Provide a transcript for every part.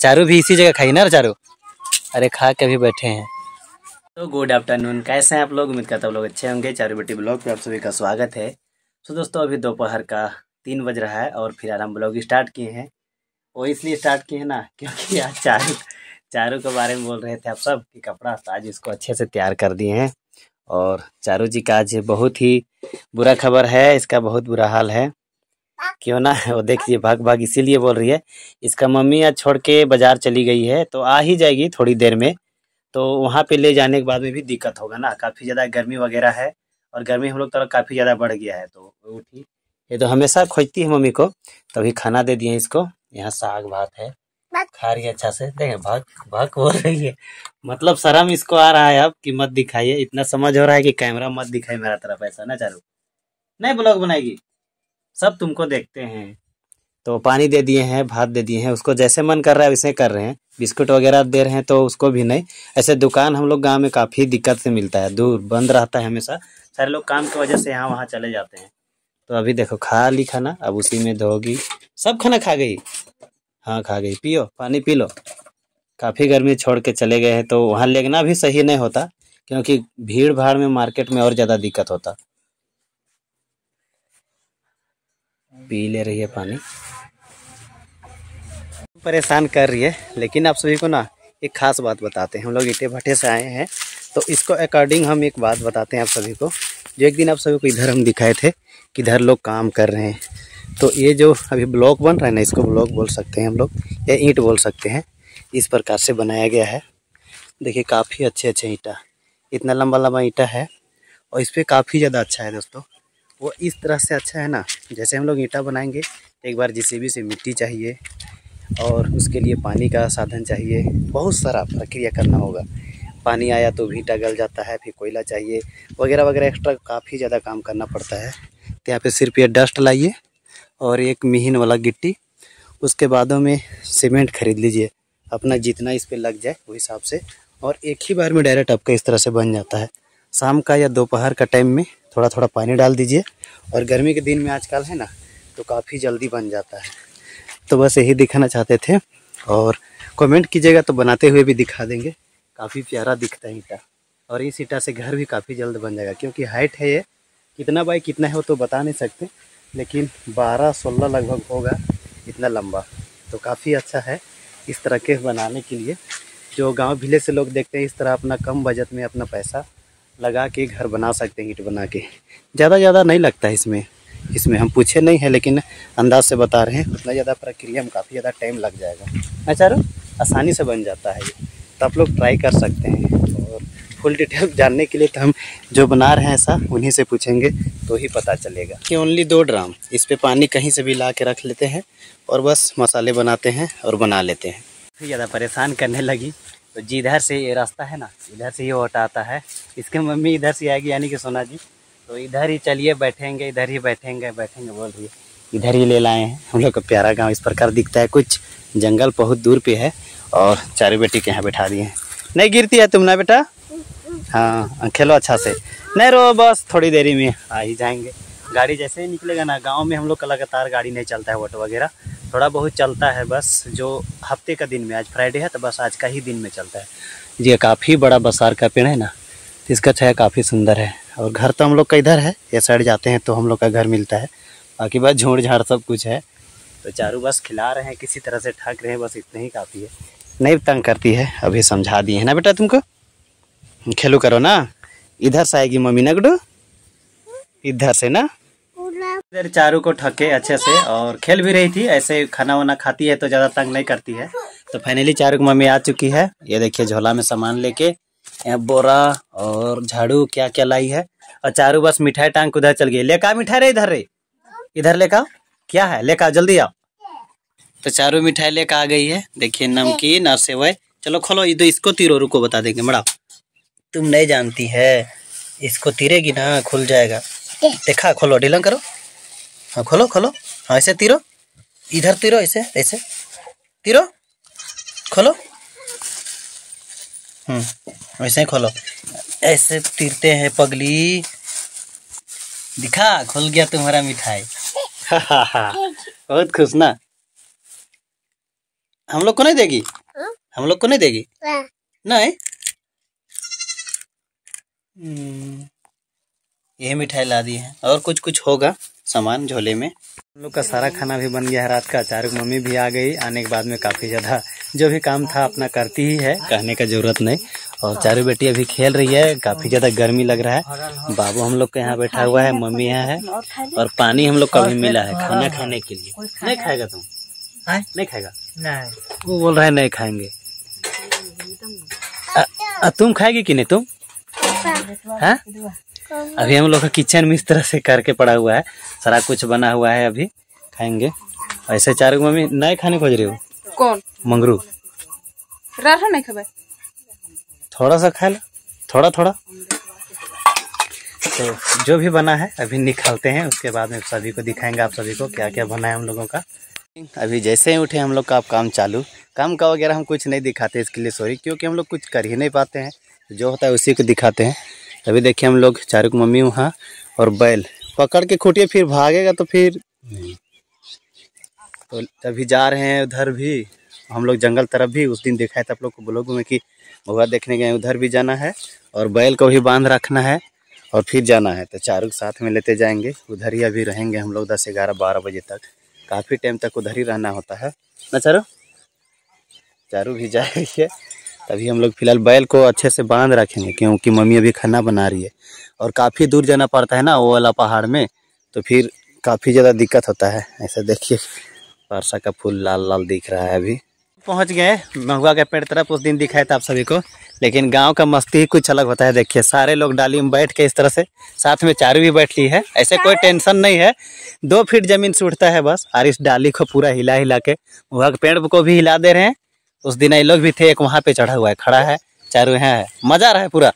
चारू भी इसी जगह खाई ना चारू। अरे खा के भी बैठे हैं। तो गुड आफ्टरनून, कैसे हैं आप लोग? उम्मीद करता हूँ लोग अच्छे होंगे। चारू बेटी ब्लॉग पे आप सभी का स्वागत है। तो दोस्तों अभी दोपहर का 3 बज रहा है और फिर हम ब्लॉग स्टार्ट किए हैं। वो इसलिए स्टार्ट किए हैं ना क्योंकि आज चारू चारू के बारे में बोल रहे थे आप सब कि कपड़ा आज इसको अच्छे से तैयार कर दिए हैं। और चारू जी का आज बहुत ही बुरा खबर है, इसका बहुत बुरा हाल है। क्यों ना वो देखिए भाग भाग इसीलिए बोल रही है। इसका मम्मी आज छोड़ के बाजार चली गई है, तो आ ही जाएगी थोड़ी देर में। तो वहाँ पे ले जाने के बाद में भी दिक्कत होगा ना, काफ़ी ज़्यादा गर्मी वगैरह है। और गर्मी हम लोग तरफ काफ़ी ज़्यादा बढ़ गया है। तो उठी, ये तो हमेशा खोजती है मम्मी को, तभी खाना दे दिए इसको। यहाँ साग भात है, खा रही है अच्छा से। देखें भाग भाग बोल रही है, मतलब शर्म इसको आ रहा है अब कि मत दिखाइए। इतना समझ हो रहा है कि कैमरा मत दिखाई मेरा तरफ, ऐसा ना चारू। नहीं ब्लॉग बनाएगी, सब तुमको देखते हैं। तो पानी दे दिए हैं, भात दे दिए हैं, उसको जैसे मन कर रहा है वैसे कर रहे हैं। बिस्कुट वगैरह दे रहे हैं तो उसको भी नहीं। ऐसे दुकान हम लोग गांव में काफ़ी दिक्कत से मिलता है, दूर बंद रहता है हमेशा। सारे लोग काम की वजह से यहाँ वहाँ चले जाते हैं। तो अभी देखो खा ली खाना, अब उसी में धोगी। सब खाना खा गई, हाँ खा गई। पियो पानी पी लो। काफ़ी गर्मी छोड़ के चले गए हैं तो वहाँ लेगना भी सही नहीं होता, क्योंकि भीड़ भाड़ में मार्केट में और ज़्यादा दिक्कत होता। पी ले रही है पानी, परेशान कर रही है। लेकिन आप सभी को ना एक खास बात बताते हैं। हम लोग ईंटे भट्टे से आए हैं, तो इसको अकॉर्डिंग हम एक बात बताते हैं आप सभी को। जो एक दिन आप सभी को इधर हम दिखाए थे कि इधर लोग काम कर रहे हैं। तो ये जो अभी ब्लॉक बन रहा है ना, इसको ब्लॉक बोल सकते हैं हम लोग, या ईंट बोल सकते हैं। इस प्रकार से बनाया गया है। देखिए काफ़ी अच्छे अच्छे ईंटा, इतना लंबा लंबा ईंटा है। और इस पर काफ़ी ज़्यादा अच्छा है दोस्तों। वो इस तरह से अच्छा है ना, जैसे हम लोग ईंटा बनाएंगे एक बार जेसीबी से मिट्टी चाहिए, और उसके लिए पानी का साधन चाहिए, बहुत सारा प्रक्रिया करना होगा। पानी आया तो भी गल जाता है, फिर कोयला चाहिए वगैरह वगैरह, एक्स्ट्रा काफ़ी ज़्यादा काम करना पड़ता है। तो यहाँ पे सिर्फ ये डस्ट लाइए और एक महीन वाला गिट्टी, उसके बाद में सीमेंट खरीद लीजिए अपना, जितना इस पर लग जाए वो हिसाब से। और एक ही बार में डायरेक्ट आपका इस तरह से बन जाता है। शाम का या दोपहर का टाइम में थोड़ा थोड़ा पानी डाल दीजिए, और गर्मी के दिन में आजकल है ना, तो काफ़ी जल्दी बन जाता है। तो बस यही दिखाना चाहते थे, और कमेंट कीजिएगा तो बनाते हुए भी दिखा देंगे। काफ़ी प्यारा दिखता है ईंटा, और इस ईंटा से घर भी काफ़ी जल्द बन जाएगा। क्योंकि हाइट है ये, कितना बाई कितना है वो तो बता नहीं सकते, लेकिन 12-16 लगभग होगा, इतना लंबा। तो काफ़ी अच्छा है इस तरह के बनाने के लिए। जो गांव विलेज से लोग देखते हैं इस तरह अपना कम बजट में अपना पैसा लगा के घर बना सकते हैं। ईंट बना के ज़्यादा नहीं लगता है इसमें हम पूछे नहीं हैं, लेकिन अंदाज से बता रहे हैं। उतना ज़्यादा प्रक्रिया में काफ़ी ज़्यादा टाइम लग जाएगा। अच्छा, आसानी से बन जाता है ये, तो आप लोग ट्राई कर सकते हैं। और फुल डिटेल जानने के लिए तो हम जो बना रहे हैं ऐसा उन्हीं से पूछेंगे तो ही पता चलेगा। कि ओनली 2 ड्राम, इस पर पानी कहीं से भी ला के रख लेते हैं, और बस मसाले बनाते हैं और बना लेते हैं। ज़्यादा परेशान करने लगी तो जिधर से ये रास्ता है ना, इधर से ये हटाता है। इसके मम्मी इधर से आएगी, यानी कि सोना जी, तो इधर ही चलिए बैठेंगे, इधर ही बैठेंगे बोल रही है। इधर ही ले लाए हैं। हम लोग का प्यारा गांव इस प्रकार दिखता है। कुछ जंगल बहुत दूर पे है, और चारू बेटी के यहाँ बैठा दिए हैं। नहीं गिरती है तुम ना बेटा? हाँ खेलो अच्छा से। नहीं रो, बस थोड़ी देरी में आ ही जाएंगे। गाड़ी जैसे ही निकलेगा ना, गाँव में हम लोग का लगातार गाड़ी नहीं चलता है, ऑटो वगैरह थोड़ा बहुत चलता है बस। जो हफ्ते का दिन में, आज फ्राइडे है तो बस आज का ही दिन में चलता है। ये काफ़ी बड़ा बसार का पेड़ है ना, तो इसका छाया काफ़ी सुंदर है। और घर तो हम लोग का इधर है, ये साइड जाते हैं तो हम लोग का घर मिलता है। बाकी बस झोड़ झाड़ सब कुछ है। तो चारू बस खिला रहे हैं, किसी तरह से ठग रहे हैं, बस इतना ही काफ़ी है। नहीं तंग करती है, अभी समझा दिए है ना बेटा तुमको। खेलो करो ना, इधर से आएगी मम्मी ना गुड्डू, इधर से ना। इधर चारू को ठके अच्छे से, और खेल भी रही थी। ऐसे खाना वाना खाती है तो ज़्यादा तंग नहीं करती है। तो फाइनली चारू की मम्मी आ चुकी है। ये देखिए झोला में सामान लेके, यहाँ बोरा और झाड़ू क्या क्या लाई है। और चारू बस मिठाई टांग उधर चल गई। लेका मिठाई रे, इधर लेका, क्या है लेका, जल्दी आओ। तो चारू मिठाई लेकर आ गई है। देखिए नमकीन और सेवई। चलो खोलो, ये तो इसको तीरो, रुको बता देंगे। मड़ा तुम नहीं जानती है, इसको तीरेगी ना खुल जाएगा। देखा, खोलो, ढीलन करो। हाँ खोलो खोलो, हाँ ऐसे तीरो, इधर तीरो, ऐसे ऐसे तीरो, खोलो। वैसे ही खोलो, ऐसे तीरते हैं पगली। दिखा, खुल गया तुम्हारा मिठाई। बहुत खुश ना। हम लोग को नहीं देगी? हम लोग को नहीं देगी? नहीं। ये मिठाई ला दी है और कुछ कुछ होगा सामान झोले में। हम लोग का सारा खाना भी बन गया है रात का। चारू मम्मी भी आ गई। आने के बाद में काफ़ी ज़्यादा जो भी काम था अपना करती ही है, कहने का ज़रूरत नहीं। और चारू बेटी अभी खेल रही है। काफ़ी ज़्यादा गर्मी लग रहा है। बाबू हम लोग के यहाँ बैठा हुआ है, मम्मी यहाँ है और पानी हम लोग का भी मिला है खाना खाने के लिए। नहीं खाएगा तुम? नहीं खाएगा? नहीं, वो बोल रहा है नहीं खाएंगे। तुम खाएगी कि नहीं तुम? हाँ, अभी हम लोग का किचन में इस तरह से करके पड़ा हुआ है, सारा कुछ बना हुआ है, अभी खाएंगे। ऐसे चारू मम्मी नहीं खाने खोज रही हो? कौन? मंगरू नहीं खबर, थोड़ा सा खा लो, थोड़ा थोड़ा। तो जो भी बना है अभी निकालते हैं, उसके बाद में सभी को दिखाएंगे आप सभी को क्या क्या बना है हम लोगों का। अभी जैसे ही उठे हम लोग का आप काम चालू। काम का वगैरह हम कुछ नहीं दिखाते, इसके लिए सॉरी, क्योंकि हम लोग कुछ कर ही नहीं पाते हैं। जो होता है उसी को दिखाते हैं। अभी देखिए हम लोग चारू की मम्मी वहाँ और बैल पकड़ के खूटिए, फिर भागेगा तो फिर तो अभी जा रहे हैं उधर भी। हम लोग जंगल तरफ भी उस दिन दिखाए थे आप लोग को ब्लॉग में कि महुआ देखने गए, उधर भी जाना है और बैल को भी बांध रखना है और फिर जाना है। तो चारू के साथ में लेते जाएंगे, उधर ही अभी रहेंगे हम लोग 10, 11, 12 बजे तक। काफ़ी टाइम तक उधर ही रहना होता है ना चारू? चारू भी जा रही है। तभी हम लोग फिलहाल बैल को अच्छे से बांध रखेंगे, क्योंकि मम्मी अभी खाना बना रही है और काफ़ी दूर जाना पड़ता है ना वो वाला पहाड़ में, तो फिर काफ़ी ज़्यादा दिक्कत होता है। ऐसे देखिए परसा का फूल लाल लाल दिख रहा है। अभी पहुंच गए महुआ के पेड़ तरफ। उस दिन दिखाया था आप सभी को, लेकिन गांव का मस्ती ही कुछ अलग होता है। देखिए सारे लोग डाली में बैठ के इस तरह से, साथ में चारू भी बैठ ली है। ऐसे कोई टेंशन नहीं है, 2 फीट जमीन से उठता है बस। और इस डाली को पूरा हिला हिला के महुआ के पेड़ को भी हिला दे रहे हैं। उस दिन ये लोग भी थे, एक वहाँ पे चढ़ा हुआ है, खड़ा है, चारू यहाँ है। मजा आ रहा है पूरा।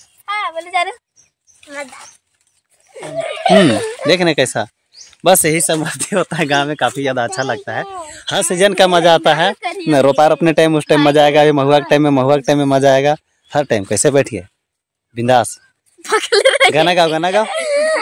देखने कैसा, बस यही सब मस्ती होता है गांव में। काफी ज्यादा अच्छा लगता है। हर सीजन का मजा आता है न। रोपार अपने टाइम उस टाइम मजा आएगा, महुआ के टाइम में मजा आएगा। हर टाइम कैसे बैठिए बिंदास। गाना गाओ, गाना गाओ।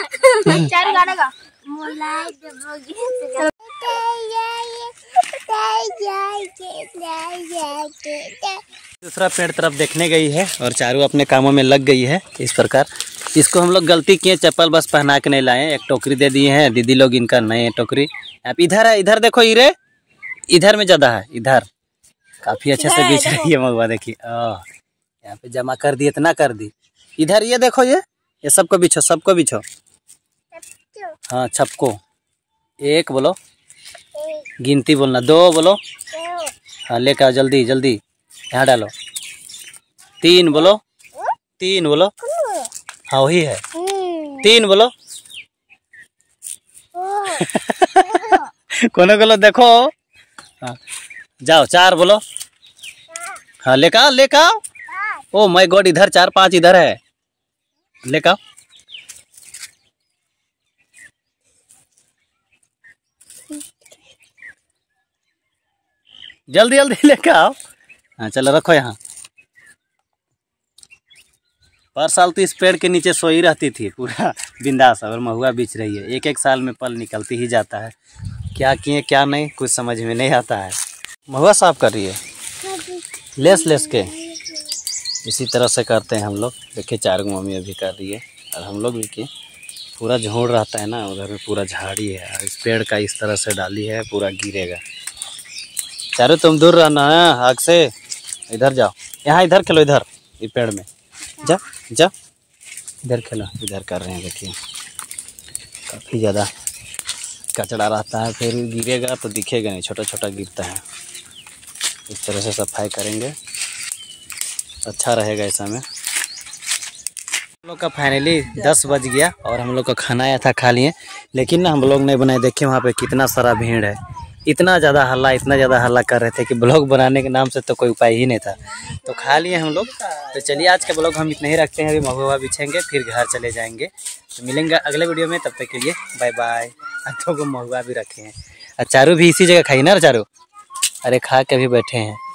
दूसरा पेड़ तरफ देखने गई है और चारू अपने कामों में लग गई है। इस प्रकार इसको हम लोग गलती किए, चप्पल बस पहना के नहीं लाए। एक टोकरी दे दिए हैं दीदी लोग, इनका नए टोकरी। आप इधर है, इधर देखो, इरे इधर में ज्यादा है, इधर काफी अच्छे से बिछ रही है महुआ। देखिए यहाँ पे जमा कर दी, इतना कर दी। इधर ये देखो, ये सबको बिछो, सबको बिछो। हाँ छपको। 1 बोलो, गिनती बोलना। 2 बोलो, हाँ लेकर आओ जल्दी जल्दी, यहाँ डालो। 3 बोलो, 3 बोलो, हाँ वही है। 3 बोलो। कोने बोलो देखो, हाँ जाओ। 4 बोलो, हाँ लेकर आओ, लेकर आओ। ओ माय गॉड, इधर 4, 5 इधर है, लेकर आओ। जल्दी जल्दी लेकर आओ। हाँ चलो रखो यहाँ। पर साल तो इस पेड़ के नीचे सोई रहती थी पूरा बिंदास, और महुआ बिछ रही है। 1-1 साल में पल निकलती ही जाता है। क्या किए क्या नहीं कुछ समझ में नहीं आता है। महुआ साफ कर रही है लेस के। इसी तरह से करते हैं हम लोग। देखिए चारू मम्मी अभी कर रही है और हम लोग भी किए। पूरा झोड़ रहता है ना, उधर में पूरा झाड़ी है। इस पेड़ का इस तरह से डाली है, पूरा गिरेगा। चारू तुम दूर रहना है आग से। इधर जाओ, यहाँ इधर खेलो, इधर ये पेड़ में जा जा, इधर खेलो। इधर कर रहे हैं देखिए, काफ़ी ज़्यादा कचड़ा रहता है, फिर गिरेगा तो दिखेगा नहीं, छोटा छोटा गिरता है। इस तरह से सफाई करेंगे, अच्छा रहेगा ऐसा में। हम लोग का फाइनली 10 बज गया और हम लोग का खाना आया था, खा लिए। लेकिन ना हम लोग नहीं बनाए। देखिए वहाँ पे कितना सारा भीड़ है, इतना ज़्यादा हल्ला कर रहे थे कि ब्लॉग बनाने के नाम से तो कोई उपाय ही नहीं था। तो खा लिए हम लोग। तो चलिए आज का ब्लॉग हम इतना ही रखते हैं। अभी महुआ बिछेंगे फिर घर चले जाएंगे। तो मिलेंगे अगले वीडियो में, तब तक के लिए बाय बाय। तो महुआ भी रखे हैं और चारू भी इसी जगह खाई ना चारू। अरे खा के भी बैठे हैं।